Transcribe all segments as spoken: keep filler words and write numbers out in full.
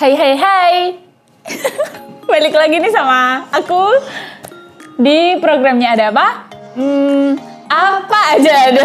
Hai hai hai. Balik lagi nih sama aku di programnya Ada Apa? Hmm, apa aja ada.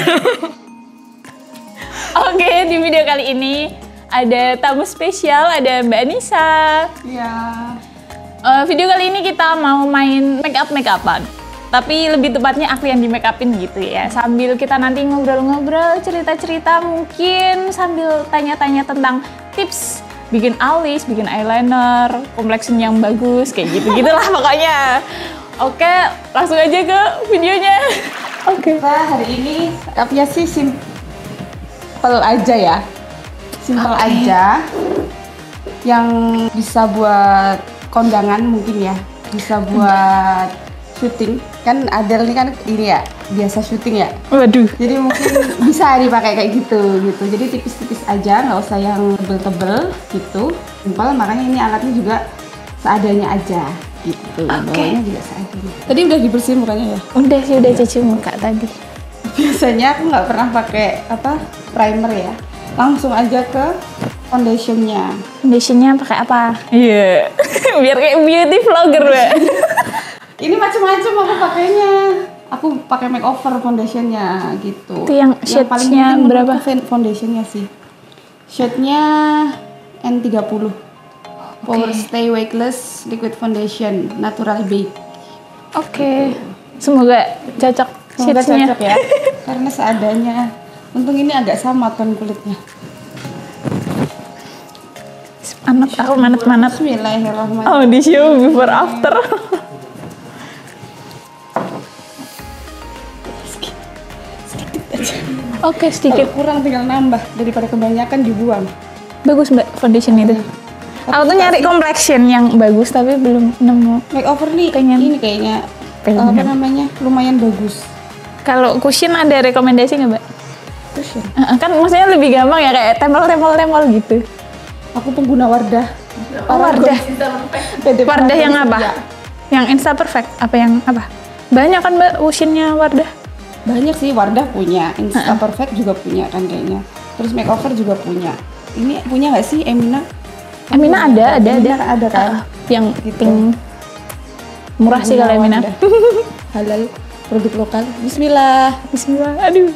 Oke, di video kali ini ada tamu spesial, ada Mbak Nisa. Iya. Uh, video kali ini kita mau main make up make upan. Tapi lebih tepatnya aku yang di make upin gitu ya. Sambil kita nanti ngobrol-ngobrol, cerita-cerita, mungkin sambil tanya-tanya tentang tips bikin alis, bikin eyeliner, complexion yang bagus, kayak gitu-gitulah pokoknya. Oke, langsung aja ke videonya. Oke. Kita hari ini make-upnya sih simple aja ya. Simple okay. aja. Yang bisa buat kondangan mungkin ya. Bisa buat syuting. Kan Adele ini kan ini ya, biasa syuting ya. Waduh. Jadi mungkin bisa dipakai kayak gitu gitu. Jadi tipis-tipis aja, nggak usah yang tebel-tebel gitu. Simpel, makanya ini alatnya juga seadanya aja gitu. Oke. Bawahnya juga seadanya. Tadi udah dibersihin mukanya ya? Udah sih, udah cuci muka tadi. Biasanya aku nggak pernah pakai apa primer ya. Langsung aja ke foundationnya. Foundationnya pakai apa? Iya. Yeah. Biar kayak beauty vlogger, Mbak. Ini macam-macam aku pakainya. Aku pakai makeover foundationnya gitu. Itu yang shade-nya berapa? Foundationnya sih. Shade-nya N tiga puluh. Okay. Power Stay Weightless Liquid Foundation Natural Bake. Oke. Okay. Semoga cocok shade-nya. Cocok ya. Karena seadanya. Untung ini agak sama ton kulitnya. Manat, aku manat-manat. Bismillahirrahmanirrahim. Oh, di show before after. Oke, okay, sedikit. Kalau kurang tinggal nambah, daripada kebanyakan dibuang. Bagus Mbak foundation itu. Aku tuh nyari complexion yang bagus tapi belum nemu. Makeover nih, pengen. Ini kayaknya pengen. Apa namanya, lumayan bagus. Kalau cushion ada rekomendasi nggak Mbak? Cushion? Uh, kan maksudnya lebih gampang ya, kayak tempel-tempel-tempel gitu. Aku pengguna Wardah. Oh, Wardah. Wardah yang apa? Ya. Yang Insta Perfect? Apa yang apa? Banyak kan Mbak cushionnya Wardah? Banyak sih, Wardah punya, Insta uh-uh. Perfect juga punya kan kayaknya. Terus makeover juga punya. Ini punya nggak sih Emina? Emina ada, ada, Emina ada, ada kan? Uh, yang gitu. Pink. Murah sih kalau Emina. Halal, produk lokal. Bismillah. Bismillah. Aduh.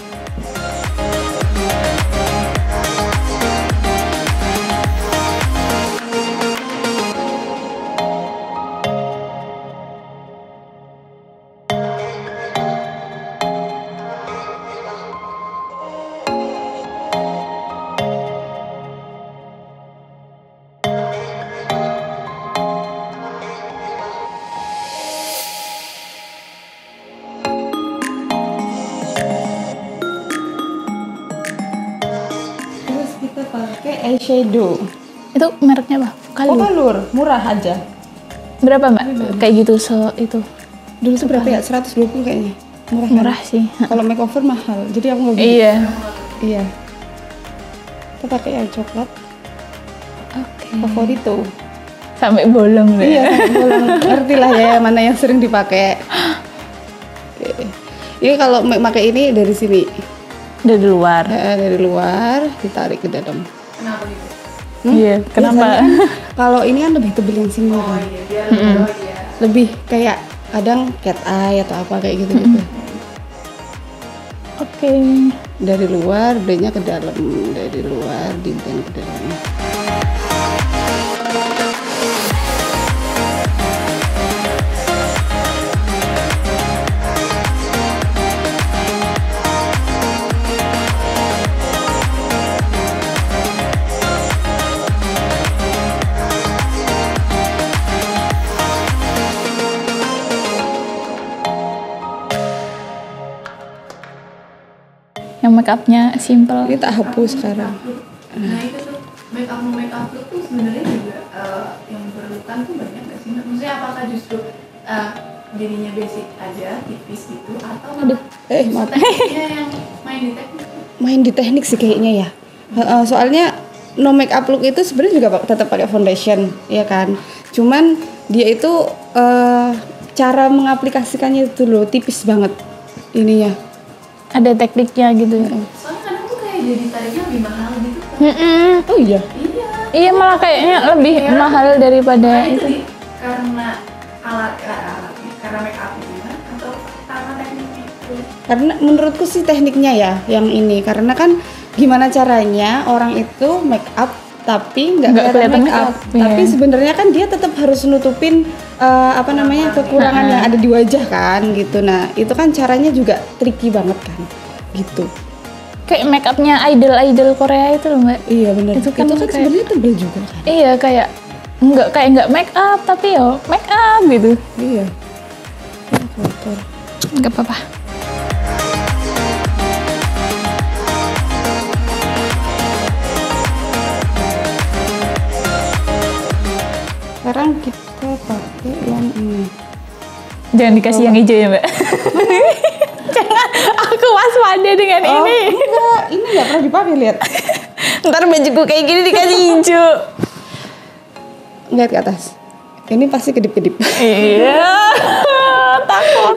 Pakai eyeshadow. Itu mereknya apa? Kalur. Oh, Kalur, murah aja. Berapa Mbak? Berapa? Kayak gitu so itu. Dulu tuh berapa ya? seratus dua puluh kayaknya. Murah. Murah kan? sih. Kalau makeover mahal. Jadi aku nggak beli. Iya. Iya. Kita pakai yang coklat. Oke. Okay. Favorito. Sampai bolong deh. Iya, sampai bolong. Ngerti lah ya mana yang sering dipakai. Oke. Ini kalau pakai ini dari sini. Dari luar. Ya, dari luar ditarik ke dalam. Kenapa gitu? Hmm? Iya, kenapa? Kan, kalau ini kan lebih tebel yang sini oh, kan. Iya, biar lebih, mm-hmm. ya. Lebih kayak kadang cat eye atau apa kayak gitu-gitu. Mm-hmm. Oke. Okay. Dari luar, blendnya ke dalam. Dari luar, dinten ke dalam. Yang make upnya simple. Ini tak hapus sekarang. Nah itu tuh make up make up tuh sebenarnya juga uh, yang diperlukan tuh banyak nggak sih? Maksudnya apakah justru uh, dirinya basic aja, tipis gitu, atau malah eh, maaf. tekniknya yang main di teknik? Main di teknik sih kayaknya ya. Uh, soalnya no make up look itu sebenarnya juga tetap pakai foundation, ya kan? Cuman dia itu uh, cara mengaplikasikannya itu loh tipis banget ininya. Ada tekniknya gitu ya. Soalnya kadang tuh kayak jadi tarifnya lebih mahal gitu kan. Mm-mm. Oh iya? Iya. Iya malah kayaknya lebih Ya, mahal daripada Nah, itu itu. di- karena alat eh, alatnya, karena make up-nya atau karena tekniknya itu. Karena menurutku sih tekniknya ya yang ini, karena kan gimana caranya orang itu make up tapi nggak Nggak kelihatan kelihatan make up, make up, iya. tapi sebenarnya kan dia tetap harus nutupin eh, apa namanya kekurangan yang ada di wajah kan gitu. Nah itu kan caranya juga tricky banget kan gitu. Kayak make upnya idol-idol Korea itu loh mbak. Iya benar. Itu Itu kan kan, kayak- sebenarnya tebel juga kan. Iya kayak nggak kayak nggak make up tapi yo make up gitu. Iya. Ya, kotor. Nggak apa-apa. Sekarang kita pakai yang ini. Jangan dikasih yang hijau ya mbak. Jangan, aku waspada dengan Oh, ini. enggak, ini nggak pernah dipakai, lihat. Ntar bajuku kayak gini dikasih hijau. Lihat ke atas. Ini pasti kedip-kedip. Iya, takut.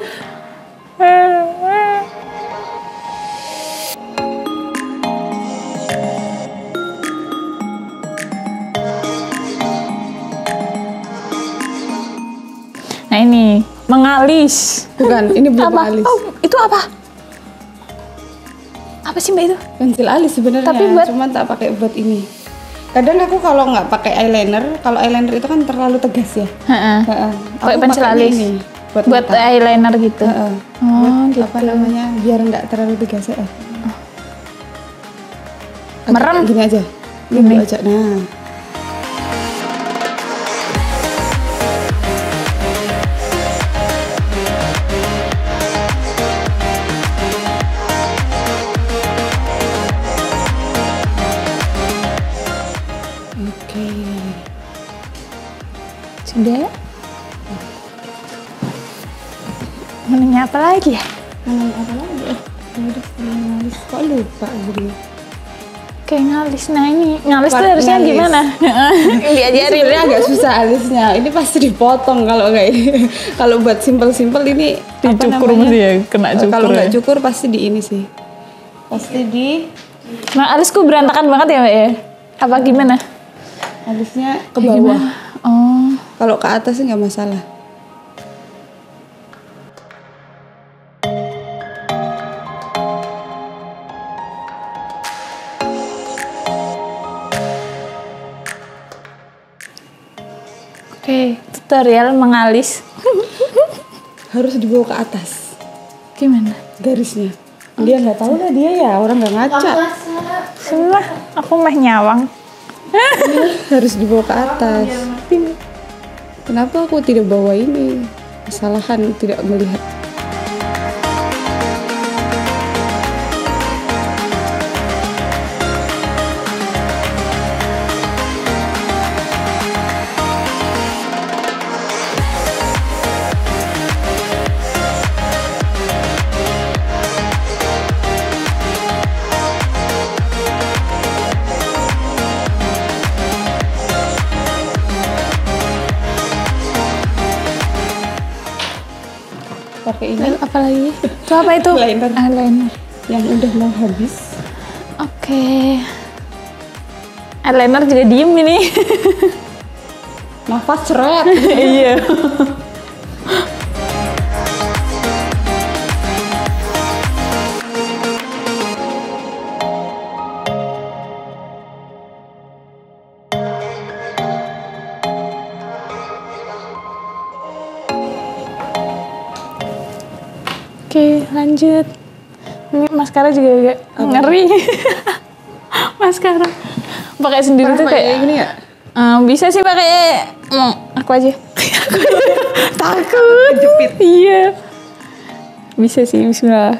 Nah ini mengalis. Bukan, ini belum Apa? alis. Oh, itu apa? Apa sih mbak itu? Pensil alis sebenarnya, Tapi buat- cuman tak pakai buat ini. Kadang aku kalau nggak pakai eyeliner, kalau eyeliner itu kan terlalu tegas ya. Heeh. Heeh. Pakai Aku pensil pakainya alis. ini, buat, Buat mata. eyeliner gitu. Heeh. Oh, Buat gitu. apa namanya? Biar nggak terlalu tegas ya. Agak Merem. Gini aja. Gini Gini. aja. Nah. Oke. Sudah ya? Menunya apa lagi ya? Mana apa lagi ya? Udah ngalis. Kok lupa gini. Kayak ngalis. Nah ini ngalis tuh Part harusnya ngalis. gimana? Diajarin. Sebenarnya agak susah alisnya. Ini pasti dipotong kalau kayak ini. Kalau buat simpel-simpel ini apa Dicukur namanya? mesti ya, kena Eh, cukur Kalau nggak ya. cukur pasti di ini sih. Pasti di Nah alisku berantakan banget ya mbak ya? Apa gimana? alisnya ke Kayak bawah. gimana? Oh. Kalau ke atas sih nggak masalah. Oke, tutorial mengalis. Harus dibawa ke atas Gimana? garisnya. Dia nggak tahu lah dia ya, orang nggak ngaca. Semua aku mah nyawang. Harus dibawa ke atas. Kenapa aku tidak bawa ini? Kesalahan tidak melihat. Pakai ini Lalu apa lagi? Itu apa itu? Eyeliner. Eyeliner. yang udah mau habis. Oke. Eyeliner juga diem ini. Nafas seret. Iya. Oke, lanjut. Ini maskara juga agak ngeri. Maskara. Pakai sendiri tuh Pakai kayak gini ya? Eh, bisa sih pakai mm, aku aja. Takut. Kejepit. Iya. Bisa sih, bismillah.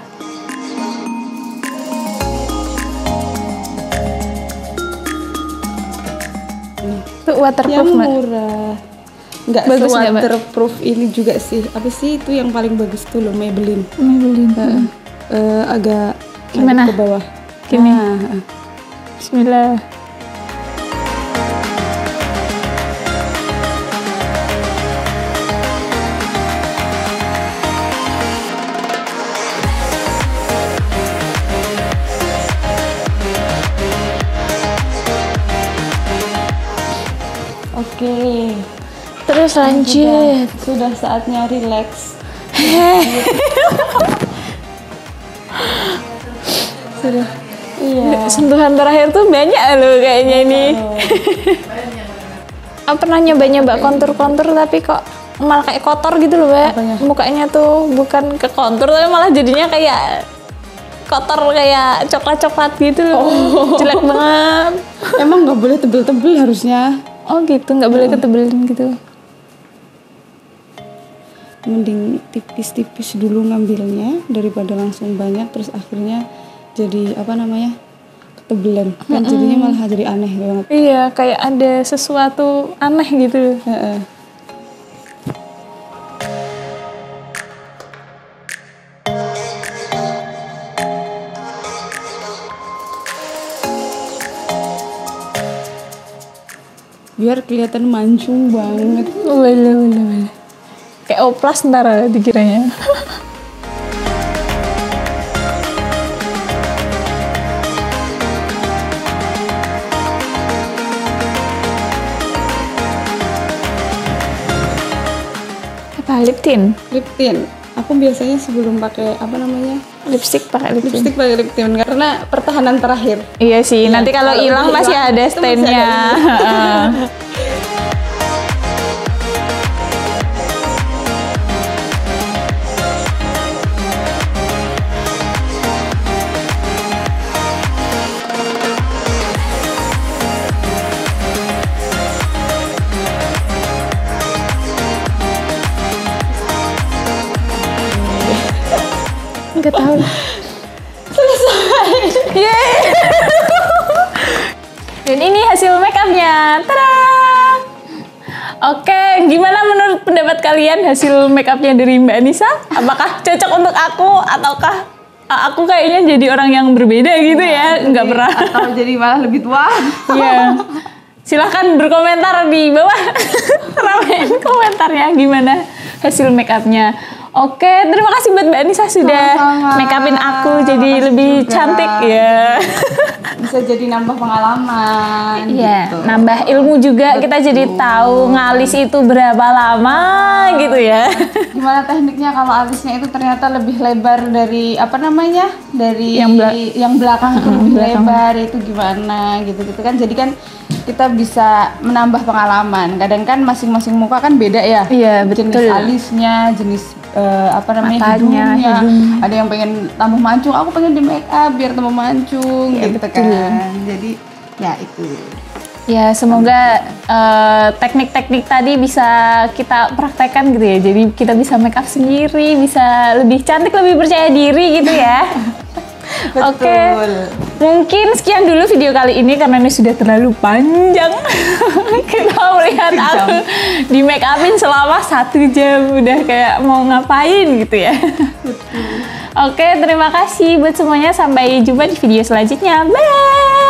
Itu waterproof, Yang Mbak. murah. Nggak Bagus nggak, Mbak? waterproof ini juga sih. Apa sih itu yang paling bagus tuh loh, Maybelline. Maybelline. Heeh. Eh, agak Gimana? ke bawah. Gini. Nah, heeh. Bismillah. Oke. Terus lanjut. Sudah, sudah saatnya relax. Sudah. Iya. Sentuhan terakhir tuh banyak loh kayaknya ini. Aku pernah nyoba-nyoba kontur-kontur tapi kok malah kayak kotor gitu loh, Mbak. Apanya? Mukanya tuh bukan ke kontur tapi malah jadinya kayak kotor, kayak coklat-coklat gitu loh. Oh. Jelek banget. Emang nggak boleh tebel-tebel harusnya. Oh gitu, nggak boleh ketebelin gitu. Mending tipis-tipis dulu ngambilnya daripada langsung banyak terus akhirnya jadi apa namanya ketebelan. Kan jadinya malah jadi aneh banget. Iya, kayak ada sesuatu aneh gitu. Heeh. Biar kelihatan mancung banget. Boleh, boleh, boleh. Kayak oplas ntar dikiranya. Apa lip tint? Lip tint. Aku biasanya sebelum pakai apa namanya Lipstick pakai lip tint. lipstick pakai lip tint karena pertahanan terakhir. Iya sih, Ya, nanti kalau kalau hilang udah masih hilang, ada itu masih stainnya. Nggak tahu. Selesai. Yeay. Dan ini hasil make upnya. Tada! Oke, gimana menurut pendapat kalian hasil make upnya dari Mbak Anissa? Apakah cocok untuk aku ataukah uh, aku kayaknya jadi orang yang berbeda gitu ya? Nggak pernah. Atau jadi malah lebih tua. Iya. Silahkan berkomentar di bawah. Ramein komentarnya gimana hasil make upnya. Oke, terima kasih buat Mbak Anissa sudah Sama-sama. make upin aku jadi Makasih lebih juga. cantik ya. Bisa jadi nambah pengalaman. Iya, gitu. nambah ilmu juga. Kita jadi tahu ngalis itu berapa lama gitu ya. Gimana tekniknya kalau alisnya itu ternyata lebih lebar dari apa namanya dari Yang bela- yang belakang itu Hmm, lebih belakang. lebar itu gimana gitu gitu kan jadi kan kita bisa menambah pengalaman. Kadang kan masing-masing muka kan beda ya. Iya, Jenis betul. alisnya, jenis eh, apa Matanya, namanya hidungnya. hidungnya. Ada yang pengen tambah mancung, aku pengen di make up biar tambah mancung Iya, gitu betul. kan. Jadi ya itu. Ya, semoga eh, teknik-teknik tadi bisa kita praktekkan gitu ya. Jadi kita bisa make up sendiri, bisa lebih cantik, lebih percaya diri gitu ya. Oke, Betul. mungkin sekian dulu video kali ini karena ini sudah terlalu panjang. Kita melihat aku di make upin selama satu jam, udah kayak mau ngapain gitu ya. Oke, terima kasih buat semuanya. Sampai jumpa di video selanjutnya. Bye!